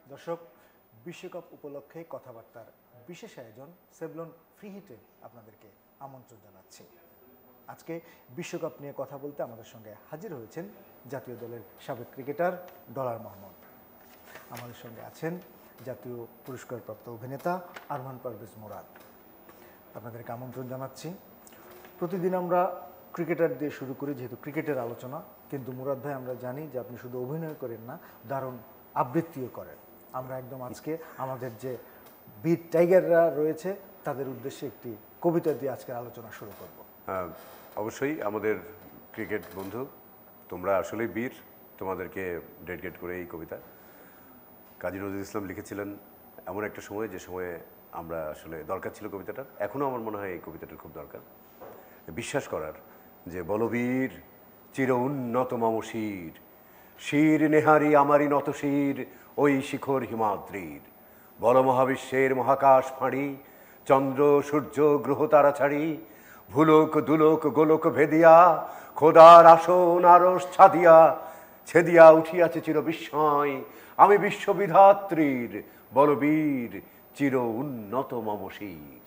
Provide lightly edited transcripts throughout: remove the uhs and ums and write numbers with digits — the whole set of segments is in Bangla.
দর্শক, বিশ্বকাপ উপলক্ষে কথাবার্তার বিশেষ আয়োজন সেভলন ফ্রি হিটে আপনাদেরকে আমন্ত্রণ জানাচ্ছি। আজকে বিশ্বকাপ নিয়ে কথা বলতে আমাদের সঙ্গে হাজির হয়েছেন জাতীয় দলের সাবেক ক্রিকেটার ডলার মাহমুদ। আমাদের সঙ্গে আছেন জাতীয় পুরস্কারপ্রাপ্ত অভিনেতা আরমান পারভেজ মুরাদ। আপনাদেরকে আমন্ত্রণ জানাচ্ছি। প্রতিদিন আমরা ক্রিকেটার দিয়ে শুরু করি, যেহেতু ক্রিকেটের আলোচনা, কিন্তু মুরাদ ভাই আমরা জানি যে আপনি শুধু অভিনয় করেন না, দারুণ আবৃত্তিও করেন। আমরা একদম আজকে আমাদের যে বীর টাইগাররা রয়েছে তাদের উদ্দেশ্যে একটি কবিতা দিয়ে আজকের আলোচনা শুরু করব। অবশ্যই আমাদের ক্রিকেট বন্ধু, তোমরা আসলেই বীর, তোমাদেরকে ডেডিকেট করে এই কবিতা। কাজী নজরুল ইসলাম লিখেছিলেন এমন একটা সময়, যে সময়ে আমরা আসলে দরকার ছিল কবিতাটার। এখনও আমার মনে হয় এই কবিতাটার খুব দরকার, বিশ্বাস করার যে বলবীর চির উন্নত মম শির, শির নেহারি আমারই নত শির ওই শিখর হিমাদ্রির। বল মহাবিশ্বের মহাকাশ ফাঁড়ি, চন্দ্র সূর্য গ্রহ তারা ছাড়ি, ভুলোক দুলোক গোলোক ভেদিয়া, খোদার আসন আরস ছাদিয়া, ছেদিয়া উঠিয়াছে চির বিস্ময় আমি বিশ্ববিধাত্রীর বলবীর চির উন্নত মম শির।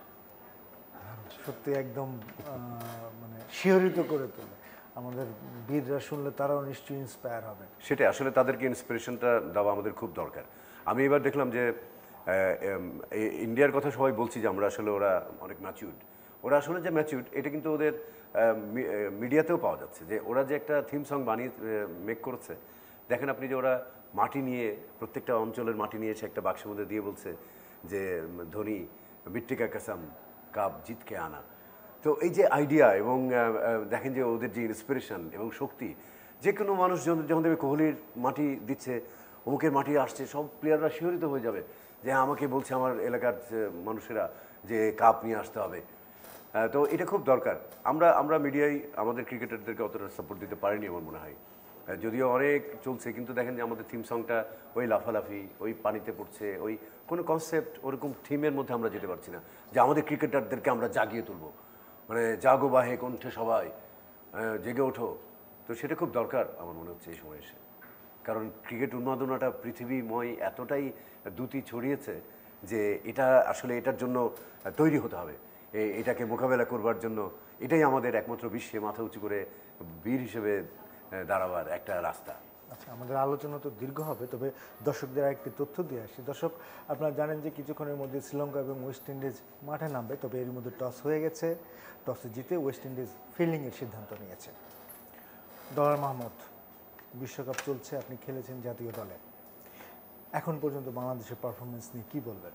সত্যি একদম মানে শিহরিত করে তোলে। আমাদের বীররা শুনলে তারাও নিশ্চয়ই ইন্সপায়ার হবে। সেটা আসলে তাদেরকে ইন্সপিরেশনটা দেওয়া আমাদের খুব দরকার। আমি এবার দেখলাম যে ইন্ডিয়ার কথা সবাই বলছি যে আমরা আসলে ওরা অনেক ম্যাচিউরড। ওরা আসলে যে ম্যাচিউরড এটা কিন্তু ওদের মিডিয়াতেও পাওয়া যাচ্ছে, যে ওরা যে একটা থিম সং বানিয়ে মেক করেছে। দেখেন আপনি যে ওরা মাটি নিয়ে, প্রত্যেকটা অঞ্চলের মাটি নিয়ে এসে একটা বাক্সের মধ্যে দিয়ে বলছে যে ধোনি মিট্টি কা কসম কাপ জিতকে আনা। তো এই যে আইডিয়া এবং দেখেন যে ওদের যে ইন্সপিরেশন এবং শক্তি, যে কোনো মানুষ যখন দেখবে কোহলির মাটি দিচ্ছে, অমুকের মাটি আসছে, সব প্লেয়াররা শিহরিত হয়ে যাবে যে আমাকে বলছে আমার এলাকার মানুষেরা যে কাপ নিয়ে আসতে হবে। তো এটা খুব দরকার। আমরা মিডিয়ায় আমাদের ক্রিকেটারদেরকে অতটা সাপোর্ট দিতে পারিনি আমার মনে হয়, যদিও অনেক চলছে, কিন্তু দেখেন যে আমাদের থিম সংটা ওই লাফালাফি, ওই পানিতে পড়ছে, ওই কোনো কনসেপ্ট ওরকম থিমের মধ্যে আমরা যেতে পারছি না যে আমাদের ক্রিকেটারদেরকে আমরা জাগিয়ে তুলবো, মানে জাগো বাহে কণ্ঠে সবাই জেগে ওঠো। তো সেটা খুব দরকার আমার মনে হচ্ছে এই সময় এসে, কারণ ক্রিকেট উন্মাদনাটা পৃথিবীময় এতটাই দ্যুতি ছড়িয়েছে যে এটা আসলে এটার জন্য তৈরি হতে হবে। এটাকে মোকাবেলা করবার জন্য এটাই আমাদের একমাত্র বিশ্বে মাথা উঁচু করে বীর হিসেবে দাঁড়াবার একটা রাস্তা। আচ্ছা, আমাদের আলোচনা তো দীর্ঘ হবে, তবে দর্শকদের একটি তথ্য দিয়ে আসি। দর্শক, আপনারা জানেন যে কিছুক্ষণের মধ্যে শ্রীলঙ্কা এবং ওয়েস্ট ইন্ডিজ মাঠে নামবে, তবে এর মধ্যে টস হয়ে গেছে। টসে জিতে ওয়েস্ট ইন্ডিজ ফিল্ডিংয়ের সিদ্ধান্ত নিয়েছে। ডলার মাহমুদ, বিশ্বকাপ চলছে, আপনি খেলেছেন জাতীয় দলে, এখন পর্যন্ত বাংলাদেশের পারফরমেন্স নিয়ে কী বলবেন?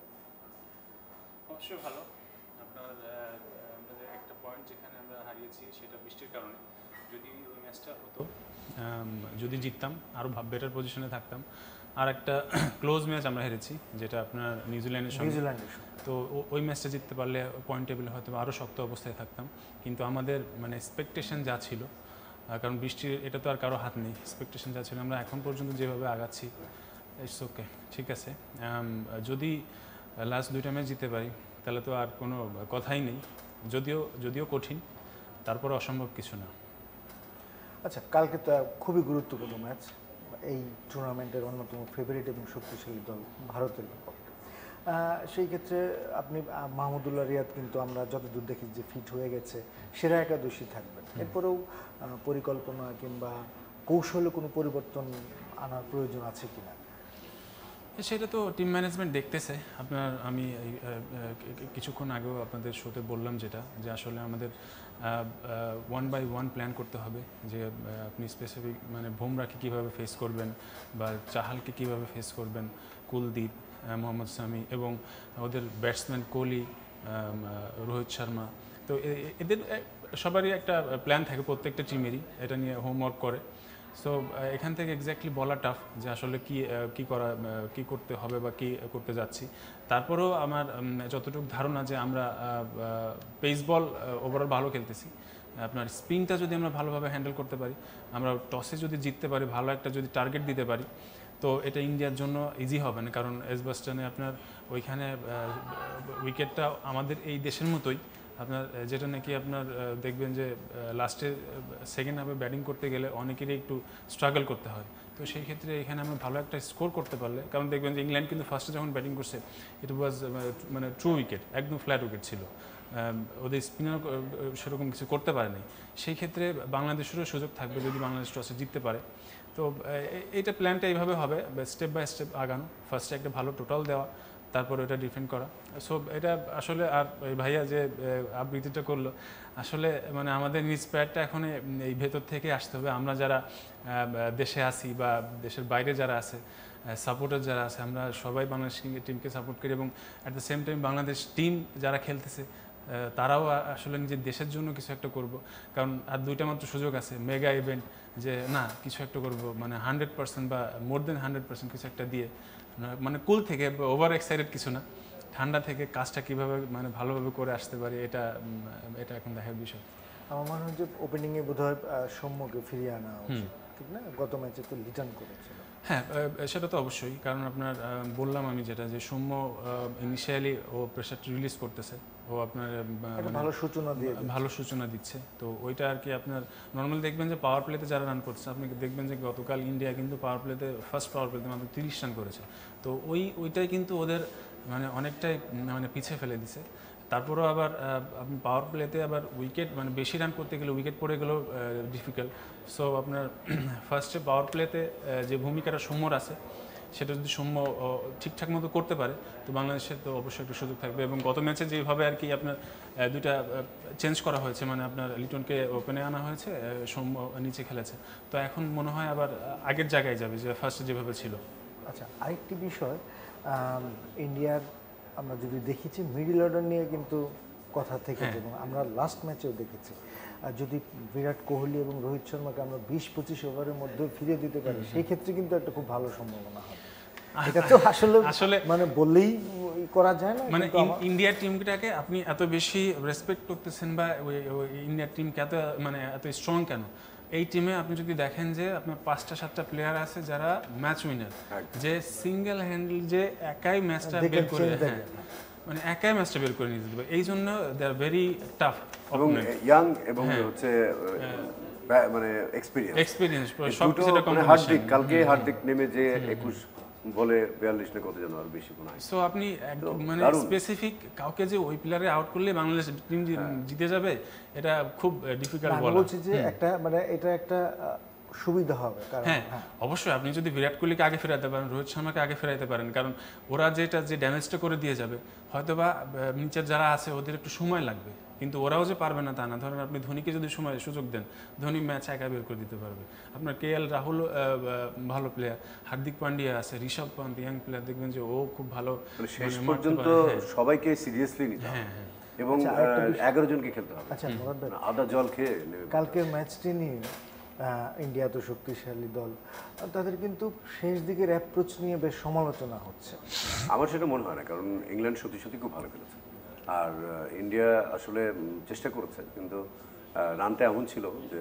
অবশ্যই ভালো। আমাদের একটা পয়েন্ট যেখানে আমরা হারিয়েছি সেটা বৃষ্টির কারণে। যদি ওই ম্যাচটা হতো, যদি জিততাম আরও বেটার পজিশনে থাকতাম। আর একটা ক্লোজ ম্যাচ আমরা হেরেছি, যেটা আপনার নিউজিল্যান্ডের সঙ্গে। তো ওই ম্যাচটা জিততে পারলে পয়েন্ট টেবিলে হয়তো আরও শক্ত অবস্থায় থাকতাম। কিন্তু আমাদের মানে এক্সপেকটেশন যা ছিল, কারণ বৃষ্টির এটা তো আর কারো হাত নেই, এক্সপেকটেশন যা ছিল, আমরা এখন পর্যন্ত যেভাবে আগাচ্ছি ইটস ওকে, ঠিক আছে। যদি লাস্ট দুইটা ম্যাচ জিততে পারি তাহলে তো আর কোনো কথাই নেই, যদিও কঠিন, তারপরে অসম্ভব কিছু না। আচ্ছা, কালকে তো খুবই গুরুত্বপূর্ণ ম্যাচ, এই টুর্নামেন্টের অন্যতম ফেভারিট এবং শক্তিশালী দল ভারতের বিপক্ষে। সেই ক্ষেত্রে আপনি মাহমুদুল্লাহ রিয়াদ কিন্তু আমরা যতদূর দেখি যে ফিট হয়ে গেছে, সেরা একাদশী থাকবেন। এরপরেও পরিকল্পনা কিংবা কৌশলে কোনো পরিবর্তন আনার প্রয়োজন আছে কিনা? সেটা তো টিম ম্যানেজমেন্ট দেখতেছে। আমি কিছুক্ষণ আগেও আপনাদের শোতে বললাম যেটা, যে আসলে আমাদের 1 by 1 প্ল্যান করতে হবে, যে আপনি স্পেসিফিক মানে বুমরাকে কীভাবে ফেস করবেন বা চাহালকে কীভাবে ফেস করবেন, কুলদীপ, মোহাম্মদ শামি এবং ওদের ব্যাটসম্যান কোহলি, রোহিত শর্মা। তো এদের সবারই একটা প্ল্যান থাকে, প্রত্যেকটা টিমেরই এটা নিয়ে হোমওয়ার্ক করে। সো এখান থেকে এক্স্যাক্টলি বলা টাফ যে আসলে কী করতে হবে বা কী করতে যাচ্ছি। তারপরেও আমার যতটুকু ধারণা যে আমরা পেস বল ওভারঅল ভালো খেলতেছি। আপনার স্পিনটা যদি আমরা ভালোভাবে হ্যান্ডেল করতে পারি, আমরা টসে যদি জিততে পারি, ভালো একটা যদি টার্গেট দিতে পারি, তো এটা ইন্ডিয়ার জন্য ইজি হবে না। কারণ এজবাস্টনে আপনার ওইখানে উইকেটটা আমাদের এই দেশের মতোই আপনার যেটা নাকি আপনার দেখবেন যে লাস্টে সেকেন্ড হাফে ব্যাটিং করতে গেলে অনেকেরই একটু স্ট্রাগল করতে হয়। তো সেই ক্ষেত্রে এখানে আমরা ভালো একটা স্কোর করতে পারলে, কারণ দেখবেন যে ইংল্যান্ড কিন্তু ফার্স্টে যখন ব্যাটিং করছে ইট ওয়াজ মানে ট্রু উইকেট, একদম ফ্ল্যাট উইকেট ছিল, ওদের স্পিনার সেরকম কিছু করতে পারেনি। সেই ক্ষেত্রে বাংলাদেশেরও সুযোগ থাকবে যদি বাংলাদেশ টসে জিততে পারে। তো এইটা প্ল্যানটা এইভাবে হবে, স্টেপ বাই স্টেপ আগানো, ফার্স্টে একটা ভালো টোটাল দেওয়া, তারপর এটা ডিফেন্ড করা। সো এটা আসলে, আর ভাইয়া যে আবৃত্তিটা করলো, আসলে মানে আমাদের ইন্সপায়ারটা এখন এই ভেতর থেকে আসতে হবে। আমরা যারা দেশে আছি বা দেশের বাইরে যারা আছে, সাপোর্টার যারা আছে, আমরা সবাই বাংলাদেশ টিমকে সাপোর্ট করি এবং at the same time Bangladesh team যারা খেলতেছে তারাও আসলে নিজের দেশের জন্য কিছু একটা করব। কারণ আর দুইটা মাত্র সুযোগ আছে, মেগা ইভেন্ট, যে না কিছু একটা করব, মানে 100% বা মোর দেন 100% কিছু একটা দিয়ে, মানে কুল থেকে, ওভার এক্সাইটেড কিছু না, ঠান্ডা থেকে কাজটা কীভাবে মানে ভালোভাবে করে আসতে পারি, এটা এখন দেখার বিষয়। আমার মনে হয় যে ওপেনিংয়ে বোধহয় সৌম্যকে ফিরিয়ে আনা উচিত, ঠিক না? গত ম্যাচে তো লিটন করেছিল। হ্যাঁ, সেটা তো অবশ্যই, কারণ আপনার বললাম আমি যেটা, যে সৌম্য ইনিশিয়ালি ও প্রেশারটা রিলিজ করতেছে, ও আপনার ভালো সূচনা দিচ্ছে। তো ওইটা আর কি আপনার নর্মাল দেখবেন যে পাওয়ার প্লেতে যারা রান করছে, আপনি দেখবেন যে গতকাল ইন্ডিয়া কিন্তু পাওয়ার প্লেতে ফার্স্ট পাওয়ার প্লেতে মাত্র 30 রান করেছে। তো ওইটাই কিন্তু ওদের মানে অনেকটাই মানে পিছিয়ে ফেলে দিছে। তারপরেও আবার আপনি পাওয়ার প্লেতে আবার উইকেট, মানে বেশি রান করতে গেলে উইকেট পড়ে গেলেও ডিফিকাল্ট। সো আপনার ফার্স্টে পাওয়ার প্লেতে যে ভূমিকাটা সৌম্যর আছে, সেটা যদি সৌম্য ঠিকঠাক মতো করতে পারে তো বাংলাদেশের তো অবশ্যই একটা সুযোগ থাকবে। এবং গত ম্যাচে যেভাবে আর কি আপনার দুইটা চেঞ্জ করা হয়েছে, মানে আপনার লিটনকে ওপেনে আনা হয়েছে, সৌম্য নিচে খেলেছে, তো এখন মনে হয় আবার আগের জায়গায় যাবে যে ফার্স্টে যেভাবে ছিল। আচ্ছা, আরেকটি বিষয়, ইন্ডিয়ার আমরা যদি দেখেছি মিডল অর্ডার নিয়ে কিন্তু কথা থেকেছে, এবং আমরা লাস্ট ম্যাচেও দেখেছি, যদি বিরাট কোহলি এবং রোহিত শর্মাকে আমরা 20-25 ওভারের মধ্যে ফিরিয়ে দিতে পারি, সেই ক্ষেত্রে কিন্তু একটা খুব ভালো সম্ভাবনা হবে। এটা তো আসলে মানে বললেই করা যায় না। মানে ইন্ডিয়ার টিমটাকে আপনি এত বেশি রেসপেক্ট করতেছেন, বা ইন্ডিয়ার টিমকে এত স্ট্রং কেন? এই টিমে আপনি যদি দেখেন যে আপনার 5-7টা প্লেয়ার আছে যারা ম্যাচ উইনার, যে সিঙ্গেল হ্যান্ডেল যে একাই ম্যাচটা বের করে, মানে একাই ম্যাচটা বের করে নিয়ে যেতে পারে। এই জন্য দে আর ভেরি টাফ এবং ইয়াং এবং হচ্ছে মানে এক্সপেরিয়েন্স সবকিছুটা কম্বিনেশন। কালকে হার্দিক নেমে যে 21 বলে 42 না কত যেন আর বেশি মনে হয়। সো আপনি মানে স্পেসিফিক কাউকে যে ওই প্লেয়ারে আউট করলে বাংলাদেশ টিম জিতে যাবে, এটা খুব ডিফিকাল্ট বলা। বলছি যে একটা মানে এটা একটা সুবিধা হবে। হ্যাঁ, অবশ্যই আপনি যদি বিরাট কোহলিকে আগে ফেরাতে পারেন, রোহিত শর্মাকে আগে ফেরাতে পারেন, কারণ ওরা যে ড্যামেজটা করে দিয়ে যাবে, হয়তোবা নিচের যারা আছে ওদের একটু সময় লাগবে, কিন্তু ওরাও যে পারবে না তা না। ধরেন আপনি ধোনিকে যদি সুযোগ দেন, ধোনি ম্যাচ একা বের করে দিতে পারবে। আপনার KL রাহুল ভালো প্লেয়ার, হার্দিক পান্ডিয়া আছে, ঋষভ পান্ত ইয়াং প্লেয়ার, দেখবেন যে ও খুব ভালো। শেষ পর্যন্ত সবাইকে সিরিয়াসলি নিতে হবে এবং 11 জনকে খেলতে হবে। আচ্ছা, আদা জল খেয়ে কালকের ম্যাচটি নিয়ে ইন্ডিয়া তো শক্তিশালী দল, তাদের কিন্তু শেষ দিকের অ্যাপ্রোচ নিয়ে বেশ সমালোচনা হচ্ছে। আমার সেটা মনে হয় না, কারণ ইংল্যান্ড সত্যি খুব ভালো খেলেছে, আর ইন্ডিয়া আসলে চেষ্টা করেছে, কিন্তু রানটা এমন ছিল যে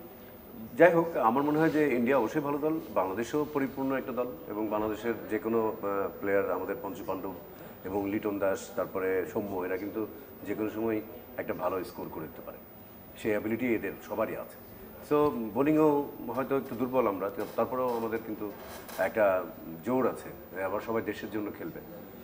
যাই হোক, আমার মনে হয় যে ইন্ডিয়া অবশ্যই ভালো দল, বাংলাদেশও পরিপূর্ণ একটা দল, এবং বাংলাদেশের যে কোনো প্লেয়ার, আমাদের পঞ্চু পাণ্ডব এবং লিটন দাস, তারপরে সৌম্য, এরা কিন্তু যে কোনো সময় একটা ভালো স্কোর করে দিতে পারে, সেই অ্যাবিলিটি এদের সবারই আছে। সো বোলিংও হয়তো একটু দুর্বল আমরা, তারপরেও আমাদের কিন্তু একটা জোর আছে, আবার সবাই দেশের জন্য খেলবে।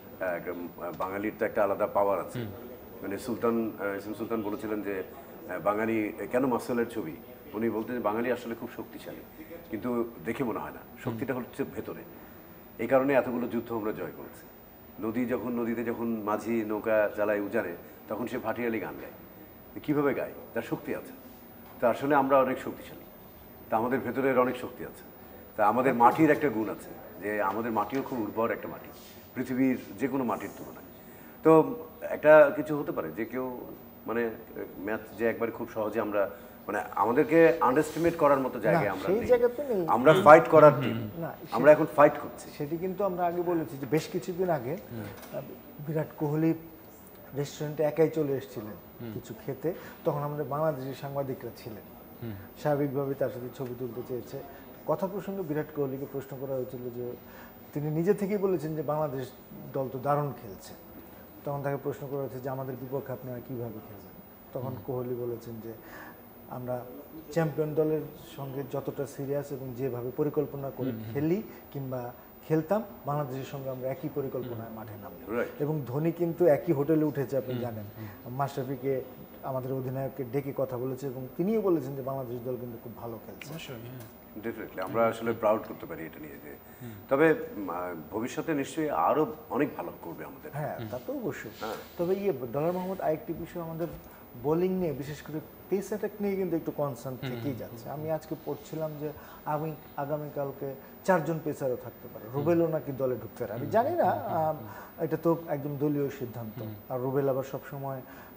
বাঙালির তো একটা আলাদা পাওয়ার আছে, মানে সুলতান বলেছিলেন যে বাঙালি কেন মাসলের ছবি, উনি বলতেন যে বাঙালি আসলে খুব শক্তিশালী, কিন্তু দেখে মনে হয় না, শক্তিটা হচ্ছে ভেতরে। এই কারণে এতগুলো যুদ্ধ আমরা জয় করেছি। নদীতে যখন মাঝি নৌকা চালায় উজানে, তখন সে ভাটিয়ালি গান গায়। কীভাবে গায়? তার শক্তি আছে। তা আসলে আমরা অনেক শক্তিশালী, তা আমাদের ভেতরের অনেক শক্তি আছে। তা আমাদের মাটির একটা গুণ আছে, যে আমাদের মাটিও খুব উর্বর একটা মাটি, পৃথিবীর যে কোনো মাটির তুলনায়। তো একটা কিছু হতে পারে যে কেউ মানে ম্যাচ যে একবারে খুব সহজে আমরা, মানে আমাদেরকে আন্ডারস্টিমেট করার মতো জায়গায় আমরা নেই। আমরা ফাইট করার টিম, আমরা এখন ফাইট করছি। সেটি কিন্তু আমরা আগে বলেছি যে বেশ কিছুদিন আগে বিরাট কোহলি রেস্টুরেন্টে একাই চলে এসেছিলেন কিছু খেতে, তখন আমাদের বাংলাদেশের সাংবাদিকরা ছিলেন, স্বাভাবিকভাবে তার সাথে ছবি তুলতে চেয়েছে। কথা প্রসঙ্গে বিরাট কোহলিকে প্রশ্ন করা হয়েছিল যে তিনি নিজে থেকেই বলেছেন যে বাংলাদেশ দল তো দারুণ খেলছে, তখন তাকে প্রশ্ন করা হয়েছে যে আমাদের বিপক্ষে আপনারা কীভাবে খেলবেন। তখন কোহলি বলেছেন যে আমরা চ্যাম্পিয়ন দলের সঙ্গে যতটা সিরিয়াস এবং যেভাবে পরিকল্পনা করে খেলি কিংবা খেলতাম, বাংলাদেশের সঙ্গে আমরা একই পরিকল্পনায় মাঠে নামবো। এবং ধোনি কিন্তু একই হোটেলে উঠেছে, আপনি জানেন। মাশরাফিকে, আমাদের অধিনায়ককে ডেকে কথা বলেছে এবং তিনিও বলেছেন যে বাংলাদেশ দল কিন্তু খুব ভালো খেলছে। ডেফিনেটলি আমরা আসলে প্রাউড করতে পারি এটা নিয়ে যে, তবে ভবিষ্যতে নিশ্চয়ই আরো অনেক ভালো করবে আমাদের। হ্যাঁ, তা তো অবশ্যই। তবে ডলার মোহাম্মদ আরেকটি বিষয়, আমাদের বোলিং নিয়ে, বিশেষ করে পেস অ্যাটাক নিয়ে কিন্তু একটু কনসার্ন থেকেই যাচ্ছে। আমি আজকে পড়ছিলাম যে আগামীকালকে 4 জন পেসারও থাকতে পারে, রুবেলও নাকি দলে ঢুকতে পারে। আমি জানি না, এটা তো একদম দলীয় সিদ্ধান্ত। আর রুবেল আবার সবসময়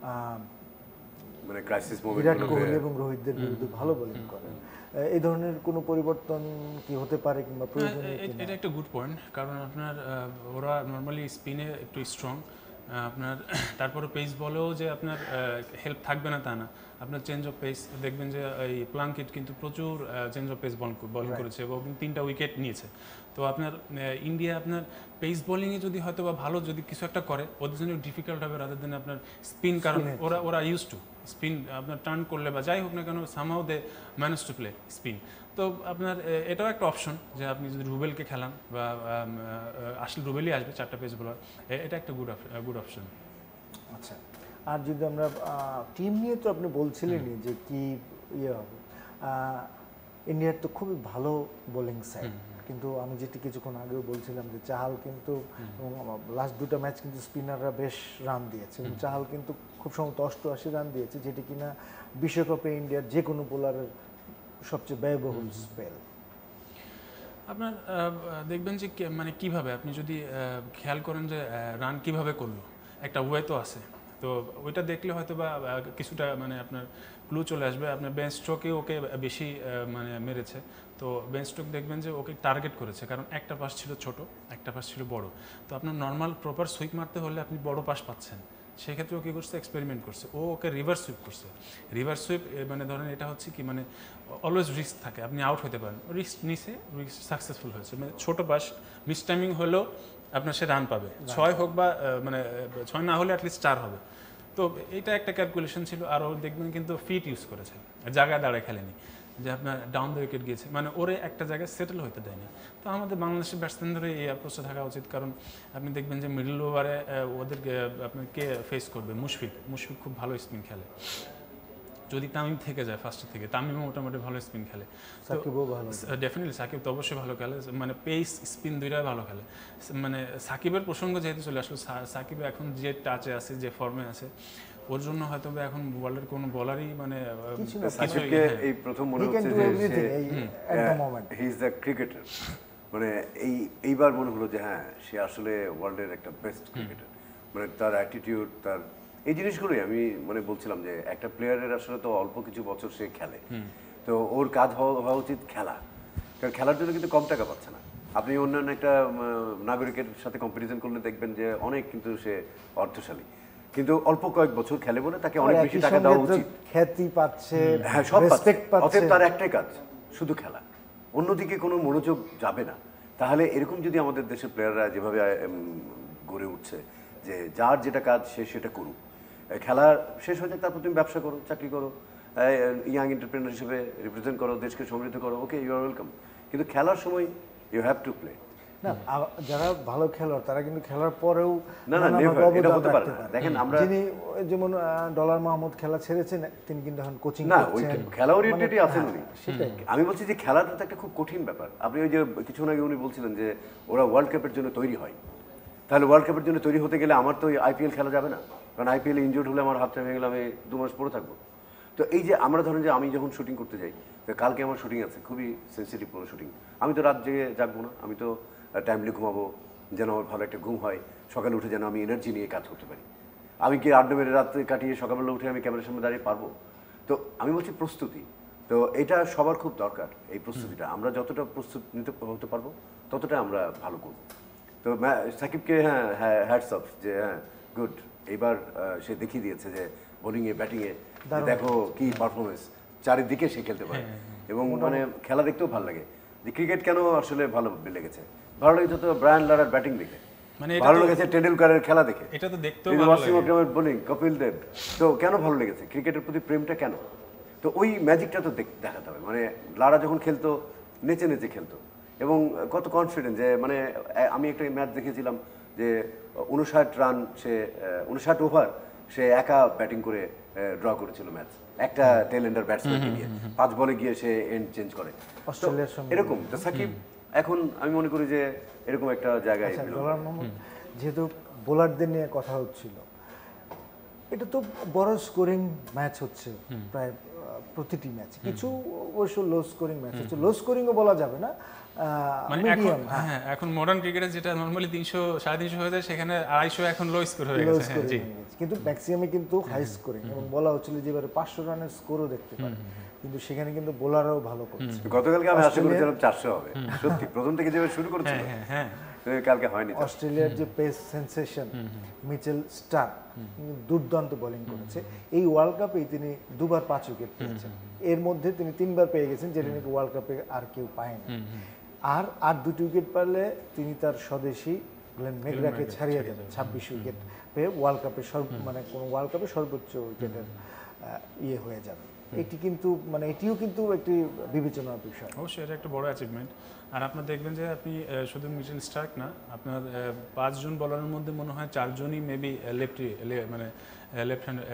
মানে ক্রাইসিস মোমেন্ট, বিরাট কোহলি এবং রোহিতদের বিরুদ্ধে ভালো বোলিং করেন। এই ধরনের কোনো পরিবর্তন কি হতে পারে কিংবা প্রয়োজনীয়? এটা একটা গুড পয়েন্ট, কারণ আপনার ওরা নর্মালি স্পিনে একটু স্ট্রং, আপনার তারপরে পেস বলেও যে আপনার হেল্প থাকবে না তা না। আপনার চেঞ্জ অফ পেস দেখবেন যে এই প্লাঙ্কেট কিন্তু প্রচুর চেঞ্জ অফ পেস বলিং করেছে এবং 3টা উইকেট নিয়েছে। তো আপনার ইন্ডিয়া আপনার পেস বোলিংয়ে যদি হয়তো বা ভালো যদি কিছু একটা করে, ওদের জন্য ডিফিকাল্ট হবে রাদার দেন আপনার স্পিন, কারণ ওরা ইউজ টু স্পিন। আপনার টার্ন করলে বা যাই হোক না কেন, somehow they manage to play spin. তো আপনার এটাও একটা অপশন যে আপনি যদি রুবেলকে খেলান, বা আসলে রুবেলই আসবে 4টা পেস বোলার, এটা একটা গুড অপশন। আচ্ছা, আর যদি আমরা টিম নিয়ে, তো আপনি বলছিলেনই যে কি ইয়ে হবে, ইন্ডিয়ার তো খুবই ভালো বোলিং সাইড, কিন্তু আমি যেটি কিছুক্ষণ আগেও বলছিলাম যে চাহাল কিন্তু লাস্ট 2টা ম্যাচ কিন্তু স্পিনাররা বেশ রান দিয়েছে এবং চাহাল কিন্তু খুব সম্ভবত 88 রান দিয়েছে, যেটি কিনা বিশ্বকাপে ইন্ডিয়ার যে কোনো বোলারের সবচেয়ে ব্যয়বহুল স্পেল। আপনার দেখবেন যে মানে কিভাবে আপনি যদি খেয়াল করেন যে রান কিভাবে করলো, একটা ওয়ে তো আছে। তো ওইটা দেখলে হয়তো বা কিছুটা মানে আপনার ক্লু চলে আসবে। আপনার বেন স্ট্রোকে ওকে বেশি মানে মেরেছে, তো বেন স্ট্রোক দেখবেন যে ওকে টার্গেট করেছে, কারণ একটা পাস ছিল ছোট, একটা পাস ছিল বড়। তো আপনার নর্মাল প্রপার সুইপ মারতে হলে আপনি বড় পাস পাচ্ছেন, সেক্ষেত্রে ও কী করছে, এক্সপেরিমেন্ট করছে, ও ওকে রিভার্স সুইপ করছে। রিভার্স সুইপ মানে ধরেন এটা হচ্ছে কি, মানে অলওয়েজ রিস্ক থাকে, আপনি আউট হতে পারেন, রিস্ক নিচে রিস্ক সাকসেসফুল হয়েছে। মানে ছোটো পাস মিস টাইমিং হলেও আপনার সে রান পাবে, 6 হোক বা মানে 6 না হলে অ্যাটলিস্ট 4 হবে। তো এটা একটা ক্যালকুলেশন ছিল। আর ও দেখবেন কিন্তু ফিট ইউজ করেছে, জায়গায় দাঁড়ায় খেলেনি, যে আপনার ডাউন দ্য উইকেট গিয়েছে, মানে ওরে একটা জায়গায় সেটেল হতে দেয়নি। তো আমাদের বাংলাদেশের ব্যাটসম্যানদের এই অ্যাপ্রোচে থাকা উচিত, কারণ আপনি দেখবেন যে মিডল ওভারে ওদেরকে আপনার কে ফেস করবে, মুশফিক খুব ভালো স্পিন খেলে। যদি তামিম থেকে যায় ফার্স্টের থেকে, তামিমও মোটামুটি ভালো স্পিন খেলে, ডেফিনেটলি সাকিব তো অবশ্যই ভালো খেলে, মানে পেস স্পিন দুইটাই ভালো খেলে। মানে সাকিবের প্রসঙ্গ যেহেতু চলে আসলো, সাকিব এখন যে টাচে আছে, যে ফর্মে আছে, ওর জন্য হয়তো এখন ওয়ার্ল্ডের কোনো বলারই মানে সাকিবকে এই প্রথম মনে হচ্ছে যে হি ইজ দ্য ক্রিকেটার। মানে এইবার মনে হলো যে হ্যাঁ, সে আসলে ওয়ার্ল্ডের একটা বেস্ট ক্রিকেটার। মানে তার অ্যাটিটিউড, তার এই জিনিসগুলোই আমি মানে বলছিলাম যে একটা প্লেয়ারের আসলে তো অল্প কিছু বছর সে খেলে, তো ওর কাজ হওয়া উচিত খেলা, কারণ খেলার জন্য কিন্তু কম টাকা পাচ্ছে না। আপনি অন্যান্য একটা নাগরিকের সাথে কম্পিটিশন করলে দেখবেন যে অনেক কিন্তু সে অর্থশালী, কিন্তু অল্প কয়েক বছর খেলে বলে তাকে অনেক বেশি টাকা দেওয়া উচিত, খ্যাতি পাচ্ছে, হ্যাঁ সব পাচ্ছে। অতএব তার একটাই কাজ, শুধু খেলা, অন্যদিকে কোনো মনোযোগ যাবে না। তাহলে এরকম যদি আমাদের দেশের প্লেয়াররা যেভাবে গড়ে উঠছে, যে যার যেটা কাজ সে সেটা করুক, খেলা শেষ হয়ে যাক, তারপর তুমি ব্যবসা করো, চাকরি করো, ইয়াং এন্টারপ্রেনার হিসেবে রিপ্রেজেন্ট করো, দেশকে সমৃদ্ধ করো, ওকে ইউ আর ওয়েলকাম, কিন্তু খেলার সময় ইউ হ্যাভ টু প্লে। না, যারা ভালো খেলোয়াড় তারা কিন্তু খেলার পরেও এটা হতে পারে না। দেখেন আমরা যেমন ডলার মাহমুদ খেলা ছেড়েছেন, তিনি কিন্তু এখন কোচিং না, ওই খেলা ওরিয়েন্টেডই আছেন উনি। আমি বলছি যে খেলাটা তো একটা খুব কঠিন ব্যাপার। আপনি ওই যে কিছুক্ষণ আগে উনি বলছিলেন যে ওরা ওয়ার্ল্ড কাপের জন্য তৈরি হয়, তাহলে ওয়ার্ল্ড কাপের জন্য তৈরি হতে গেলে আমার তো আইপিএল খেলা যাবে না, কারণ আইপিএল ইনজুর্ড হলে আমার হাতটা ভেঙে গেলে আমি 2 মাস পরে থাকবো। তো এই যে আমরা ধরেন যে আমি যখন শুটিং করতে যাই, কালকে আমার শুটিং আছে, খুবই সেন্সিটিভ কোনো শুটিং, আমি তো রাত জেগে জাগবো না, আমি তো টাইমলি ঘুমাবো, যেন আমার ভালো একটা ঘুম হয়, সকালে উঠে যেন আমি এনার্জি নিয়ে কাজ করতে পারি। আমি কি আড্ডা মেরে রাত কাটিয়ে সকালবেলা উঠে আমি ক্যামেরার সামনে দাঁড়িয়ে পারবো? তো আমি বলছি প্রস্তুতি, তো এটা সবার খুব দরকার। এই প্রস্তুতিটা আমরা যতটা প্রস্তুত নিতে হতে পারবো ততটা আমরা ভালো করব। তো সাকিবকে হ্যাঁ হ্যাটস অফ, যে হ্যাঁ গুড, এইবার সে দেখিয়ে দিয়েছে যে বোলিংয়ে ব্যাটিংয়ে দেখো কি পারফরমেন্স, চারিদিকে সে খেলতে পারে, এবং মানে খেলা দেখতেও ভালো লাগে। যে ক্রিকেট কেন আসলে ভালো লেগেছে, ভালো লেগেছে তো ব্রায়ান লারার ব্যাটিং দেখে, মানে এটা ভালো তো- লেগেছে টেন্ডুলকারের খেলা দেখে, এটা তো দেখতেও এই যে ভালো ওয়াসিম লাগে। আকরামের বোলিং, কপিল দেব, তো কেন ভালো লেগেছে? ক্রিকেটের প্রতি প্রেমটা কেন? তো ওই ম্যাজিকটা তো দেখাতে হবে। মানে লারা যখন খেলতো নেচে নেচে খেলতো এবং কত কনফিডেন্ট যে মানে আমি একটা ম্যাচ দেখেছিলাম যে 59 রান সে 59 ওভার সে একা ব্যাটিং করে ড্র করেছিল ম্যাচ, একটা টেল এন্ডার ব্যাটসম্যানকে নিয়ে 5 বলে গিয়ে সে এন্ড চেঞ্জ করে। তো অস্ট্রেলিয়ার সঙ্গে এরকম তো সাকিব এখন আমি মনে করি যে এরকম একটা জায়গায় আচ্ছা, ডলার মোহাম্মদ, যেহেতু বোলারদের নিয়ে কথা হচ্ছিল, এটা তো বড় স্কোরিং ম্যাচ হচ্ছে প্রায় প্রতিটি ম্যাচ, কিছু অবশ্য লো স্কোরিং ম্যাচ হচ্ছে, লো স্কোরিংও বলা যাবে না, মানে এখন মিডিয়াম, হ্যাঁ এখন মডার্ন ক্রিকেটে যেটা নরমালি 300 350 হয়ে যায় সেখানে 250 এখন লো স্কোর হয়ে লো গেছে। হ্যাঁ স্কোরিং জি, কিন্তু ম্যাক্সিমামে কিন্তু হাই স্কোরিং, এবং বলা হচ্ছিল যে এবারে 500 রানের স্কোরও দেখতে পারে, কিন্তু সেখানে কিন্তু বোলাররাও ভালো করছে। গতকালকে আমি আশা করেছিলাম 400 হবে, সত্যি প্রথম থেকে যেভাবে শুরু করেছিল হ্যাঁ হ্যাঁ কালকে হয়নি। অস্ট্রেলিয়ার যে পেস সেন্সেশন মিচেল স্টার্ক দুর্দান্ত বোলিং করেছে, এই ওয়ার্ল্ড কাপেই তিনি দুবার 5 উইকেট পেয়েছেন, এর মধ্যে তিনি 3বার পেয়ে গেছেন, যেটা নাকি ওয়ার্ল্ড কাপে আর কেউ পায়নি। আর 2টি উইকেট পারলে তিনি তার স্বদেশী গ্লেন ম্যাকগ্রাকে ছাড়িয়ে যাবেন, 26 উইকেট পেয়ে ওয়ার্ল্ড কাপে মানে কোনো ওয়ার্ল্ড কাপে সর্বোচ্চ উইকেটের ইয়ে হয়ে যাবে। এটি কিন্তু মানে এটিও কিন্তু একটি বিবেচনার বিষয়। অবশ্যই এটা একটা বড় অ্যাচিভমেন্ট। আর আপনার দেখবেন যে আপনি শুধু মিচেল স্টার্ক না, আপনার 5 জন বলারের মধ্যে মনে হয় 4 জনই মেবি মানে লেফট হ্যান্ড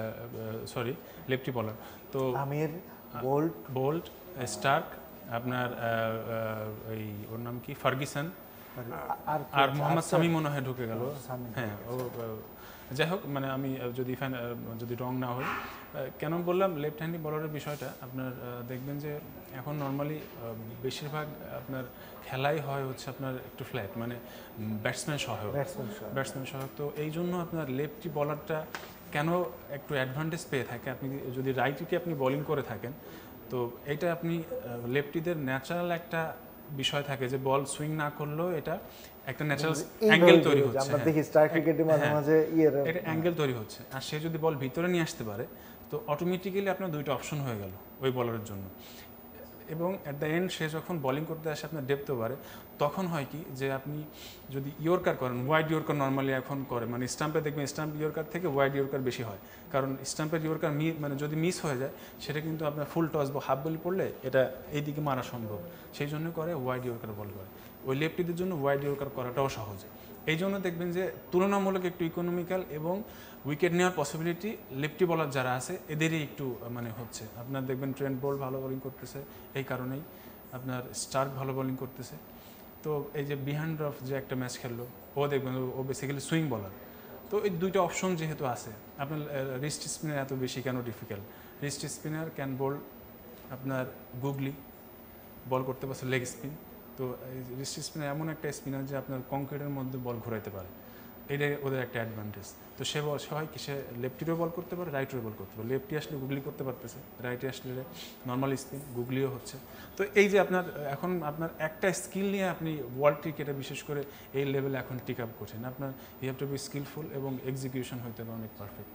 লেফটি বলার। তো আমির, বোল্ট, স্টার্ক, আপনার ওই ওর নাম কি ফার্গিসন, আর মোহাম্মদ সামি মনে হয় ঢুকে গেল। হ্যাঁ যাই হোক, মানে আমি যদি রং না হই, কেন বললাম লেফট হ্যান্ডি বলারের বিষয়টা, আপনার দেখবেন যে এখন নর্মালি বেশিরভাগ আপনার খেলাই হয় হচ্ছে আপনার একটু ফ্ল্যাট, মানে ব্যাটসম্যান সহায়ক। তো এই জন্য আপনার লেফটি বলারটা কেন একটু অ্যাডভান্টেজ পেয়ে থাকে, আপনি যদি রাইটিকে আপনি বোলিং করে থাকেন, তো এইটা আপনি লেফটিদের ন্যাচারাল একটা বিষয় থাকে যে বল সুইং না করলেও এটা একটা ন্যাচারাল অ্যাঙ্গেল তৈরি হচ্ছে। আমরা দেখি স্টার ক্রিকেটে মাঝে মাঝে এটা অ্যাঙ্গেল তৈরি হচ্ছে, আর সে যদি বল ভিতরে নিয়ে আসতে পারে তো অটোমেটিক্যালি আপনার 2টা অপশন হয়ে গেল ওই বলারের জন্য। এবং অ্যাট দ্য এন্ড সে যখন বোলিং করতে আসে আপনার ডেপথও বাড়ে, তখন হয় কি যে আপনি যদি ইয়র্কার করেন, ওয়াইড ইয়র্কার নর্মালি এখন করে, মানে স্টাম্পে দেখবেন স্টাম্প ইয়র্কার থেকে ওয়াইড ইয়র্কার বেশি হয়, কারণ স্টাম্পের ইয়র্কার মানে যদি মিস হয়ে যায় সেটা কিন্তু আপনার ফুল টস বা হাফ বল পড়লে এটা এইদিকে মারা সম্ভব, সেই জন্য করে ওয়াইড ইয়র্কার বল করে। ওই লেফটিদের জন্য ওয়াইড ইয়র্কার করাটাও সহজ, এই জন্য দেখবেন যে তুলনামূলক একটু ইকোনমিক্যাল এবং উইকেট নেওয়ার পসিবিলিটি লেফটি বলার যারা আছে এদেরই একটু মানে হচ্ছে। আপনার দেখবেন ট্রেন্ট বোল্ট ভালো বোলিং করতেছে, এই কারণেই আপনার স্টার্ক ভালো বোলিং করতেছে। তো এই যে বিহাইন্ড অফ যে একটা ম্যাচ খেললো, ও দেখবেন ও বেসিক্যালি সুইং বলার। তো এই 2টা অপশন যেহেতু আছে, আপনার রিস্ট স্পিনার এত বেশি কেন difficult? Wrist spinner can bowl আপনার গুগলি বল করতে পারছে লেগ স্পিন। তো রিস্ট স্পিনার এমন একটা স্পিনার যে আপনার কংক্রিটের মধ্যে বল ঘোরাইতে পারে, এটাই ওদের একটা অ্যাডভান্টেজ। তো সে হয় কি, সে লেফটিরও বল করতে পারে, রাইটেরও বল করতে পারে। লেফটি আসলে গুগলি করতে পারতেছে, রাইটে আসলে নর্মাল স্পিন গুগলিও হচ্ছে। তো এই যে আপনার এখন আপনার একটা স্কিল নিয়ে আপনি ওয়ার্ল্ড ক্রিকেটে বিশেষ করে এই লেভেলে এখন টিক আপ করছেন, আপনার you have to be skillful এবং এক্সিকিউশন হইতে হবে অনেক পারফেক্ট।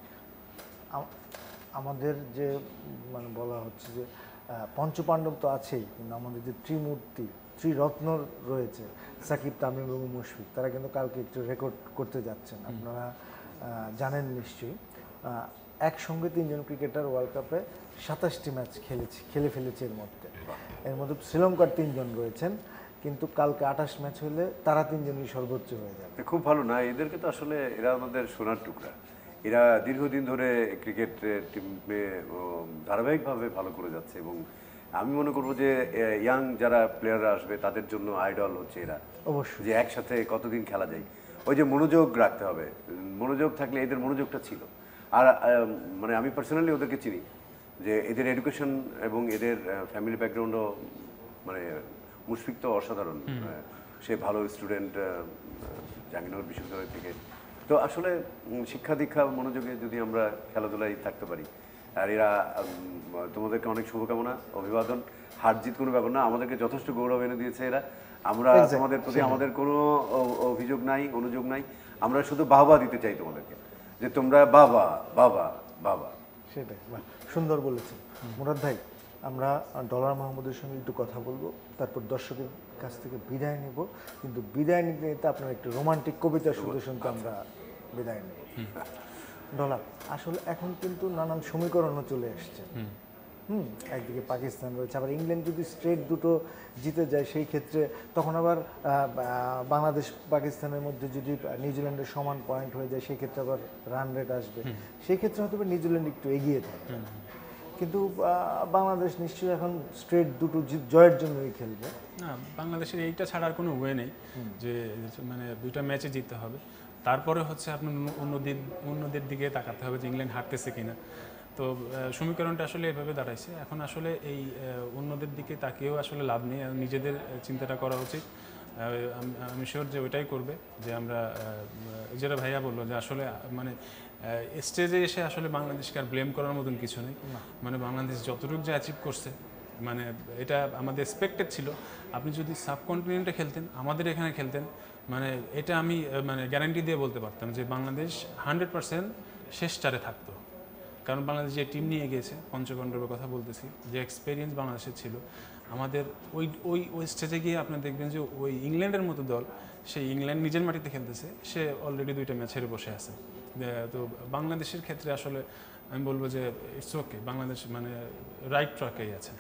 আমাদের যে মানে বলা হচ্ছে যে পঞ্চপাণ্ডব তো আছেই, কিন্তু আমাদের যে ত্রিরত্ন রয়েছে সাকিব, তামিম এবং মুশফিক, তারা কিন্তু কালকে একটু রেকর্ড করতে যাচ্ছেন। আপনারা জানেন নিশ্চয়ই, একসঙ্গে 3 জন ক্রিকেটার ওয়ার্ল্ড কাপে 27টি ম্যাচ খেলে ফেলেছে। এর মধ্যে শ্রীলঙ্কার 3 জন রয়েছেন, কিন্তু কালকে 28 ম্যাচ হলে তারা 3 জনই সর্বোচ্চ হয়ে যাবে। খুব ভালো না, এদেরকে তো আসলে এরা আমাদের সোনার টুকরা, এরা দীর্ঘদিন ধরে ক্রিকেট টিমে ধারাবাহিকভাবে ভালো করে যাচ্ছে এবং আমি মনে করবো যে ইয়াং যারা প্লেয়াররা আসবে তাদের জন্য আইডল হচ্ছে এরা, অবশ্যই, যে একসাথে কতদিন খেলা যায়। ওই যে মনোযোগ রাখতে হবে, মনোযোগ থাকলে এদের মনোযোগটা ছিল। আর মানে আমি পার্সোনালি ওদেরকে চিনি, যে এদের এডুকেশন এবং এদের ফ্যামিলি ব্যাকগ্রাউন্ডও, মানে মুশফিক তো অসাধারণ, সে ভালো স্টুডেন্ট জাহাঙ্গীরনগর বিশ্ববিদ্যালয় থেকে। তো আসলে শিক্ষা দীক্ষা মনোযোগে যদি আমরা খেলাধুলায় থাকতে পারি, আর এরা তোমাদেরকে অনেক শুভকামনা, অভিবাদন। হার জিত কোনো ব্যাপার না, আমাদেরকে যথেষ্ট গৌরব এনে দিয়েছে এরা। আমরা তোমাদের প্রতি আমাদের কোনো অভিযোগ নাই, অনুযোগ নাই, আমরা শুধু বাহবা দিতে চাই তোমাদেরকে, যে তোমরা বাবা বাবা বাবা। সেটাই সুন্দর বলেছেন মুরাদ ভাই। আমরা ডলার মাহমুদের সঙ্গে একটু কথা বলবো, তারপর দর্শকের কাছ থেকে বিদায় নেব। কিন্তু বিদায় নিতে নিতে আপনার একটু রোমান্টিক কবিতা শুনতে শুনতে আমরা বিদায় নেব। ডলার, আসলে এখন কিন্তু নানান সমীকরণও চলে এসছে। একদিকে পাকিস্তান রয়েছে, আবার ইংল্যান্ড যদি স্ট্রেট দুটো জিতে যায় সেই ক্ষেত্রে তখন আবার বাংলাদেশ পাকিস্তানের মধ্যে যদি নিউজিল্যান্ডের সমান পয়েন্ট হয়ে যায় সেই ক্ষেত্রে আবার রান রেট আসবে, সেই ক্ষেত্রে হয়তো নিউজিল্যান্ড একটু এগিয়ে থাকবে। কিন্তু বাংলাদেশ নিশ্চয়ই এখন স্ট্রেট দুটো জয়ের জন্যই খেলবে। না, বাংলাদেশের এইটা ছাড়ার কোনো ওয়ে নেই যে মানে দুইটা ম্যাচে জিততে হবে। তারপরে হচ্ছে আপনার অন্যদের দিকে তাকাতে হবে যে ইংল্যান্ড হারতেছে কিনা। তো সমীকরণটা আসলে এভাবে দাঁড়াইছে। এখন আসলে এই অন্যদের দিকে তাকিয়েও আসলে লাভ নেই, নিজেদের চিন্তাটা করা উচিত। আমি শিওর যে ওইটাই করবে, যে আমরা যেটা ভাইয়া বললো যে আসলে মানে স্টেজে এসে আসলে বাংলাদেশকে আর ব্লেম করার মতন কিছু নেই। মানে বাংলাদেশ যতটুকু যে অ্যাচিভ করছে, মানে এটা আমাদের এক্সপেক্টেড ছিল। আপনি যদি সাবকন্টিনেন্টে খেলতেন, আমাদের এখানে খেলতেন, মানে এটা আমি মানে গ্যারান্টি দিয়ে বলতে পারতাম যে বাংলাদেশ 100% শেষ চারে থাকতো। কারণ বাংলাদেশ যে টিম নিয়ে গিয়েছে, পঞ্চগণ্ডের কথা বলতেছি, যে এক্সপেরিয়েন্স বাংলাদেশের ছিল, আমাদের ওই ওই ওই স্টেজে গিয়ে আপনি দেখবেন যে ওই ইংল্যান্ডের মতো দল, সেই ইংল্যান্ড নিজের মাটিতে খেলতেছে, সে অলরেডি 2টা ম্যাচ হেরে বসে আছে। তো বাংলাদেশের ক্ষেত্রে আসলে আমি বলবো যে ইটস ওকে, বাংলাদেশ মানে রাইট ট্র্যাকেই আছে।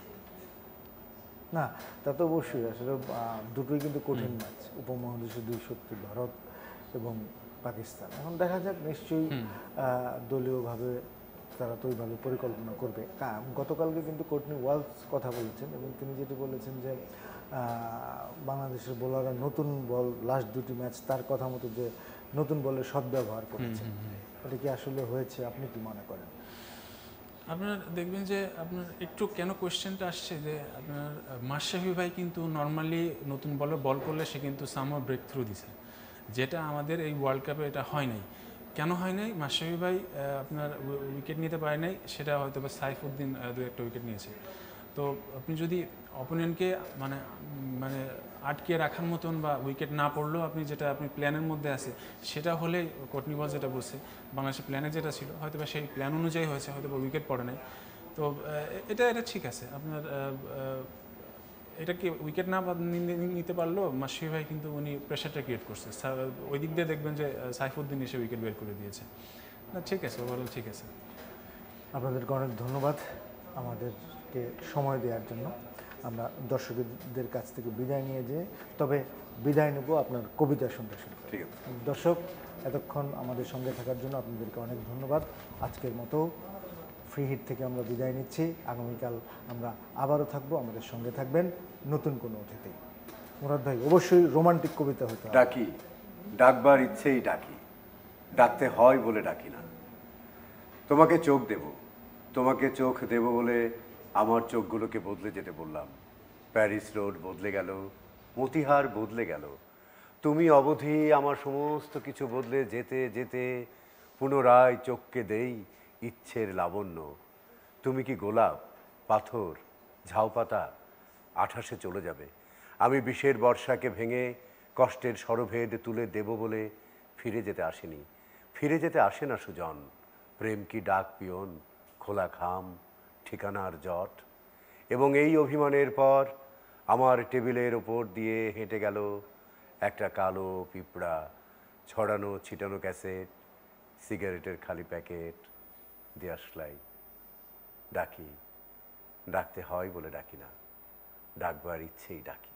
না, তা তো অবশ্যই। আসলে দুটোই কিন্তু কঠিন ম্যাচ, উপমহাদেশের দুই শক্তি ভারত এবং পাকিস্তান। এখন দেখা যাক, নিশ্চয়ই দলীয়ভাবে তারা তো ওইভাবে পরিকল্পনা করবে। গতকালকে কিন্তু কোর্টনি ওয়ালস কথা বলেছেন এবং তিনি যেটি বলেছেন যে বাংলাদেশের বোলাররা নতুন বল লাস্ট দুটি ম্যাচ তার কথা মতো যে নতুন বলের সদ্ব্যবহার করেছে, এটা কি আসলে হয়েছে? আপনি কি মনে করেন? আপনার দেখবেন যে আপনার একটু কেন কোয়েশ্চেনটা আসছে যে আপনার মাশরাফি ভাই কিন্তু নর্মালি নতুন বল করলে সে কিন্তু সামহাউ ব্রেক থ্রু দিছে, যেটা আমাদের এই ওয়ার্ল্ড কাপে এটা হয় নাই। কেন হয় নাই? মাশরাফি ভাই আপনার উইকেট নিতে পারে নাই, সেটা হয়তো বা সাইফুদ্দিন 2-1টা উইকেট নিয়েছে। তো আপনি যদি অপোনেন্টকে মানে মানে আটকে রাখার মতন বা উইকেট না পড়লেও আপনি যেটা আপনি প্ল্যানের মধ্যে আছে সেটা হলে, কোর্টনি ওয়ালস যেটা বলছে, বাংলাদেশের প্ল্যানে যেটা ছিল হয়তো বা সেই প্ল্যান অনুযায়ী হয়েছে, হয়তো বা উইকেট পড়ে নাই। তো এটা ঠিক আছে। আপনার এটা কি উইকেট না নিতে পারলেও মাশরাফি ভাই কিন্তু উনি প্রেশারটা ক্রিয়েট করছে। ওই দিক দিয়ে দেখবেন যে সাইফুদ্দিন এসে উইকেট বের করে দিয়েছে। না, ঠিক আছে, ওভারঅল ঠিক আছে। আপনাদেরকে অনেক ধন্যবাদ আমাদেরকে সময় দেওয়ার জন্য। আমরা দর্শকদের কাছ থেকে বিদায় নিয়ে যেয়ে তবে বিদায় নেব আপনার কবিতা শুনতে শুরু। ঠিক আছে দর্শক, এতক্ষণ আমাদের সঙ্গে থাকার জন্য আপনাদেরকে অনেক ধন্যবাদ। আজকের মতো ফ্রি হিট থেকে আমরা বিদায় নিচ্ছি। আগামীকাল আমরা আবারও থাকবো, আমাদের সঙ্গে থাকবেন নতুন কোনো অতিথি। মুরাদ ভাই, অবশ্যই রোমান্টিক কবিতা হতে হবে। ডাকি, ডাকবার ইচ্ছেই ডাকি, ডাকতে হয় বলে ডাকি না। তোমাকে চোখ দেব, তোমাকে চোখ দেব বলে আমার চোখগুলোকে বদলে যেতে বললাম। প্যারিস রোড বদলে গেল, মতিহার বদলে গেল, তুমি অবধি আমার সমস্ত কিছু বদলে যেতে যেতে পুনরায় চোখকে দেই ইচ্ছের লাবণ্য। তুমি কি গোলাপ, পাথর, ঝাউপাতা? 28-এ চলে যাবে। আমি বিষের বর্ষাকে ভেঙে কষ্টের সরভেদ তুলে দেব বলে ফিরে যেতে আসেনি। ফিরে যেতে আসে না সুজন। প্রেম কি ডাক পিয়ন, খোলা খাম, ঠিকানার জট। এবং এই অভিমানের পর আমার টেবিলের ওপর দিয়ে হেঁটে গেল একটা কালো পিঁপড়া, ছড়ানো ছিটানো ক্যাসেট, সিগারেটের খালি প্যাকেট, দেয়াশলাই। ডাকি, ডাকতে হয় বলে ডাকি না, ডাকবার ইচ্ছেই ডাকি।